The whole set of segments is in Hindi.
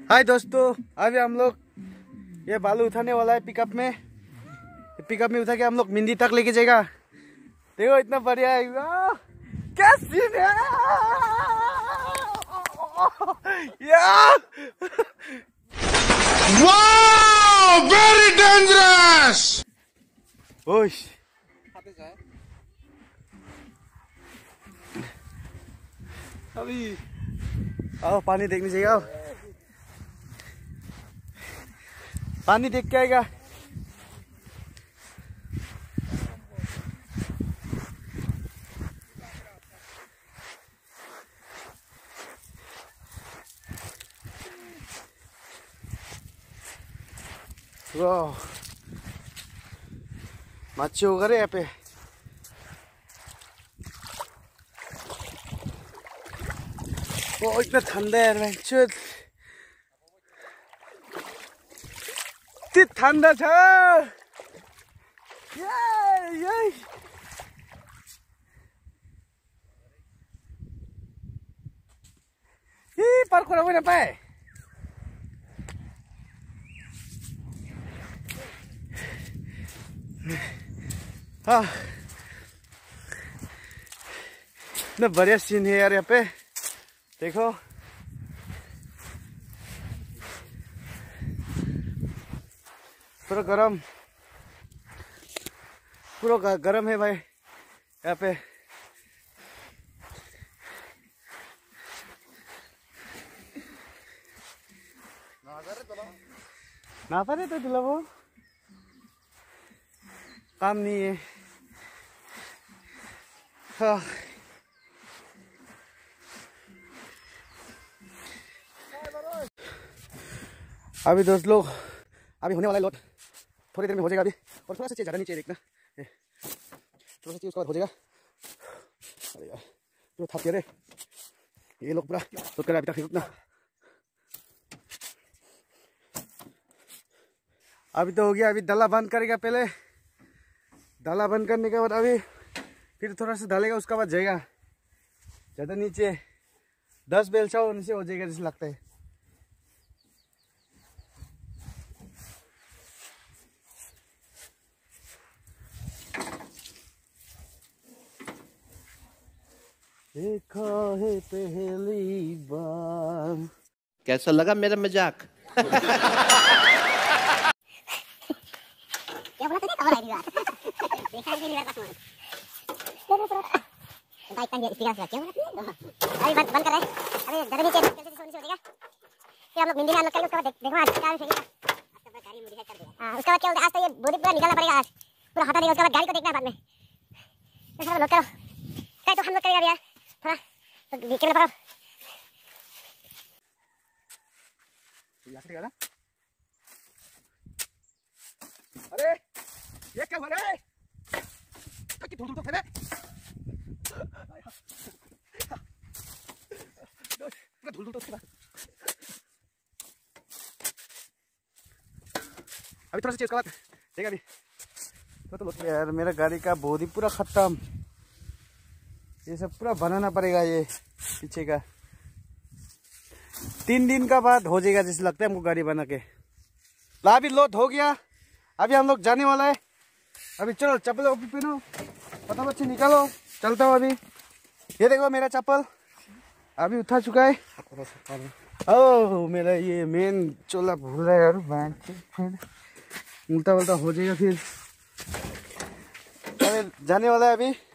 हाय दोस्तों, अभी हम लोग ये बालू उठाने वाला है पिकअप में उठा के हम लोग मिंदी तक लेके जाएगा। देखो इतना बढ़िया है, क्या सीन है यार। Wow, very dangerous. ओश अभी आओ पानी देखने चाहिए। आओ पानी देख के आएगा। वाह मच्छी होगा रे यहाँ पे। ओ इतना ठंडा है यार, ठंडा था ये पार कराबो ना पाए। हाँ इतना बढ़िया सीन है यार यहाँ पे। देखो पूरा गरम है भाई यहाँ पे। ना पारे तो दिलाओ, काम नहीं है। हाँ अभी दोस्त लोग अभी होने वाला है लोड, थोड़ी देर में हो जाएगा अभी। और थोड़ा सा ज़्यादा नीचे देखना, थोड़ा सा उसके बाद हो जाएगा। अरे यार जो थक गए रे ये लोग, पूरा लोड कर अभी तक रुकना। अभी तो हो गया, अभी डाला बंद करेगा पहले। डाला बंद करने के बाद अभी फिर थोड़ा सा डालेगा, उसके बाद जाएगा ज़्यादा नीचे। 10 बेलचा नीचे हो जाएगा जैसे लगता है। देखा है पहली बार। कैसा लगा मेरा मजाक? क्या बोला तूने? कवर आई बात देखा नहीं मेरा पास बाइक का स्पीकर से क्या बोला तूने? अभी बंद कर रहा है। अभी ज़्यादा नीचे कैसे सोने से हो जाएगा। फिर हम लोग मिंदी में हम लोग कल उसके बाद देखो आज क्या सही है। उसका गाड़ी मॉडिफाई कर देगा। हां उसके बाद क्या होगा, आज तो ये बॉडी पूरा निकालना पड़ेगा, आज पूरा हटा देगा। उसके बाद गाड़ी को देखना है बाद में। तो सब लोग करो क्या, तो हम लोग करेगा यार थोड़ा तो देखने पड़ो। ना अरे ये क्या हो रहा है? कि धूल तो फैले पूरा धूल तो उसके बाद अभी थोड़ा सा चीज का बात देखा अभी तो यार मेरा गाड़ी का बॉडी पूरा खत्म। ये सब पूरा बनाना पड़ेगा, ये पीछे का 3 दिन का बाद हो जाएगा जैसे लगता है हमको गाड़ी बना के। ला अभी लोड हो गया, अभी हम लोग जाने वाला है। अभी चलो चप्पल पहनो, फटाफट से निकालो, चलता हूँ अभी। ये देखो मेरा चप्पल अभी उठा चुका है। ओह मेरा ये मेन चोला भूल रहा है यार, फिर उल्टा उल्टा हो जाएगा फिर। अरे जाने वाला है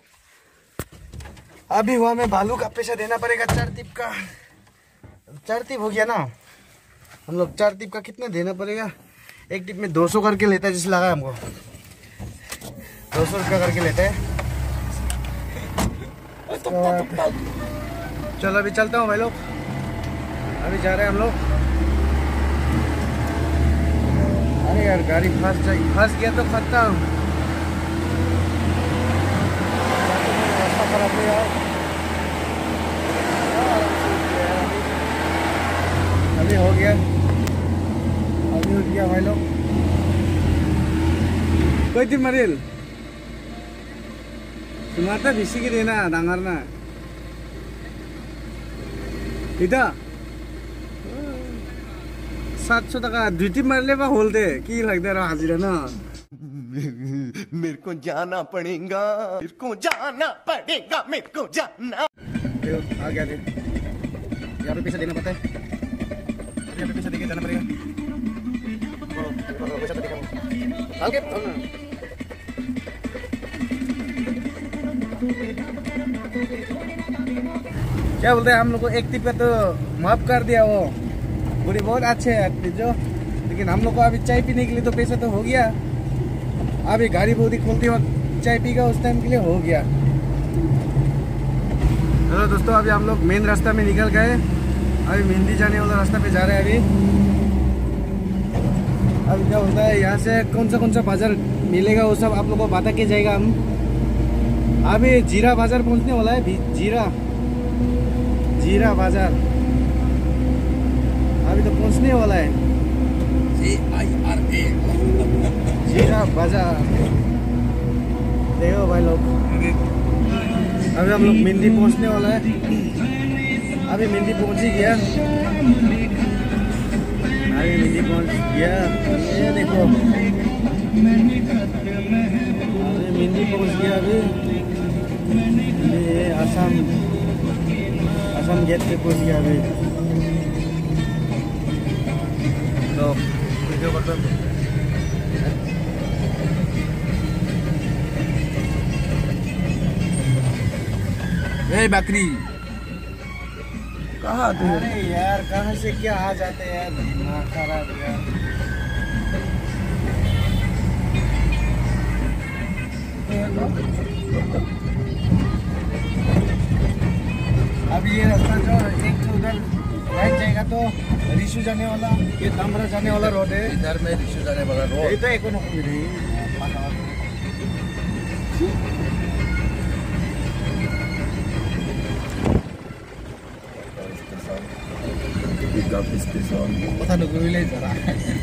अभी हुआ मैं भालू का पैसा देना पड़ेगा 4 टिप का। 4 टिप हो गया ना हम लोग। 4 टिप का कितना देना पड़ेगा? एक टिप में 200 करके लेता है, जैसे लगा हमको 200 रुपया करके लेते हैं। चलो अभी चलता हूँ भाई लोग, अभी जा रहे हैं हम लोग। अरे यार गाड़ी फंस गया तो खत्म। खराब है यार, अभी हो गया भाई लोग। कोई दिन मरेल तुम्हारा बेसी के देना डांगर ना इधर 700 टका दुटी मारले बा होलते की लगदे रहा हाजिरा ना मेरे को जाना पड़ेगा मेरे को जाना पड़ेगा मेरे को जाना। आ गया थे यहाँ पे पैसा देना पड़ता है यहाँ पे पैसा देके जाना पड़ेगा पैसा तो देखा आगे क्या बोलते हैं हम लोग को एक टिप पे तो माफ कर दिया वो बुरी बहुत अच्छे है जो लेकिन हम लोग को अभी चाय पीने के लिए तो पैसा तो हो गया अभी गाड़ी बहुत ही खोलती वक्त चाय पीगा उस टाइम के लिए हो गया। हेलो दोस्तों अभी हम लोग मेन रास्ता में निकल गए अभी मेहंदी जाने वाला रास्ता पे जा रहे हैं अभी क्या बोलता है यहाँ से कौन सा बाजार मिलेगा वो सब आप लोगों को बता के जाएगा हम अभी जीरा बाजार पहुँचने वाला है जीरा बाजार अभी तो पहुँचने वाला है जीरा बाजार देखो भाई लोग अभी हम लोग मेहंदी पहुँचने वाला है अभी मेहंदी पहुँच ही गया अभी मेहंदी पहुँच गया ये देखो अभी मेहंदी पहुँच गया अभी ये आसाम गेट पे पहुँच गया अभी तो वीडियो करता बकरी कहाँ थे अरे यार कहाँ से क्या आ जाते हैं यार दिमाग खराब यार अब ये रास्ता जो एक उधर राइट जाएगा तो रिशु जाने वाला ये तामरा जाने वाला रोड है इधर में रिशु जाने वाला रोड ये तो एक पता नहीं जरा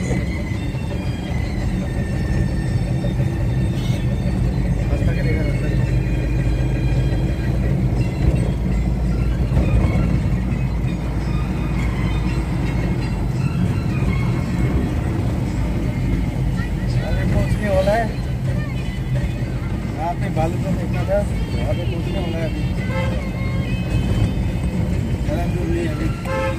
रास्ता क्या देखा रास्ता बालू को फेंकना था वहाँ पे पहुँचने वाला है अभी ज़्यादा दूर नहीं अभी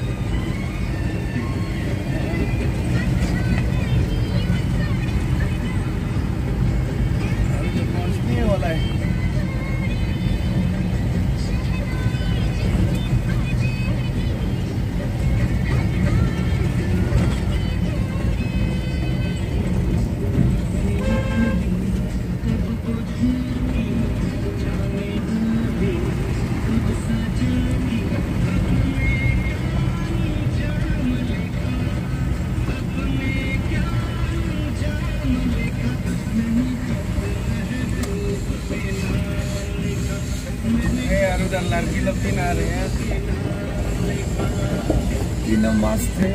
तो पहुँचने वाला है उधर लड़की लोग भी ना रहे हैं नमस्ते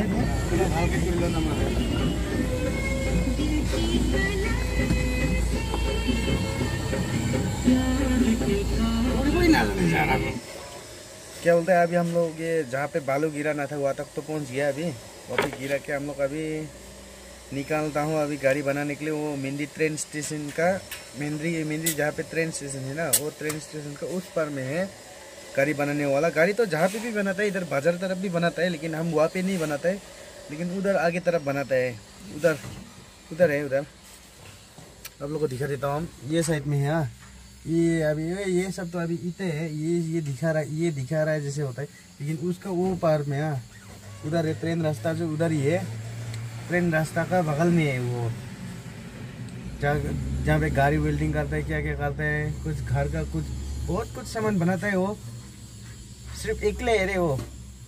क्या बोलते हैं अभी हम लोग ये जहाँ पे बालू गिरा ना था वहाँ तक तो पहुँच गया अभी और फिर गिरा के हम लोग अभी निकालता हूँ अभी गाड़ी बनाने के लिए वो मेहंदी ट्रेन स्टेशन का मेहंदी जहाँ पे ट्रेन स्टेशन है ना वो ट्रेन स्टेशन का उस पर में है गाड़ी बनाने वाला गाड़ी तो जहाँ पे भी बनाता है इधर बाजार तरफ भी बनाता है लेकिन हम वहाँ पे नहीं बनाता है लेकिन उधर आगे तरफ बनाता है उधर है उधर आप लोग को दिखा देता हूँ ये साइड में है हाँ ये अभी ये सब तो अभी इतने है ये दिखा रहा है जैसे होता है लेकिन उसका वो पार में हाँ उधर है ट्रेन रास्ता जो उधर ही है ट्रेन रास्ता का बगल में है वो जहाँ पे गाड़ी वेल्डिंग करता है क्या करता है कुछ घर का बहुत कुछ सामान बनाता है वो सिर्फ एकला है रे वो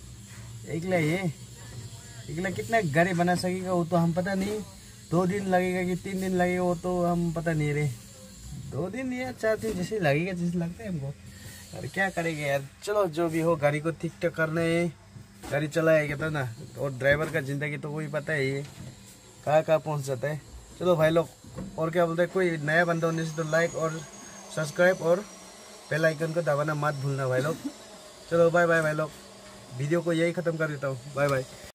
एकला कितना गाड़ी बना सकेगा वो तो हम पता नहीं 2 दिन लगेगा कि 3 दिन लगेगा वो तो हम पता नहीं रे 2 दिन या 4 दिन जैसे लगेगा जैसे लगता है हमको अरे क्या करेंगे यार चलो जो भी हो गाड़ी को ठीक ठाक करना है गाड़ी चलाएगा तो ना और ड्राइवर का जिंदगी तो कोई पता ही है कहाँ पहुँच जाता है। चलो भाई लोग और क्या बोलते हैं कोई नया बंदा होने से तो लाइक और सब्सक्राइब और बेल आइकन को दबाना मत भूलना भाई लोग। चलो बाय बाय भाई लोग वीडियो को यही ख़त्म कर देता हूँ बाय बाय।